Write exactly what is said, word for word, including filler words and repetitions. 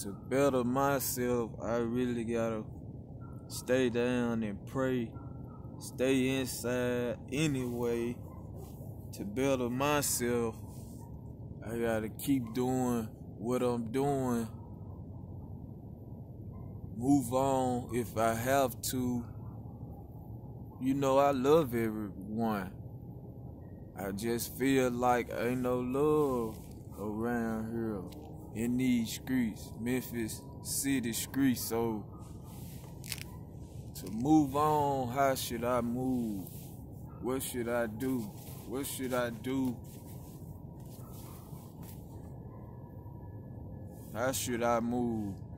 to better myself, I really gotta stay down and pray, stay inside anyway. To better myself, I gotta keep doing what I'm doing. Move on if I have to. You know, I love everyone. I just feel like ain't no love around here in these streets, Memphis city streets. So to move on, how should I move? What should I do? What should I do? How should I move?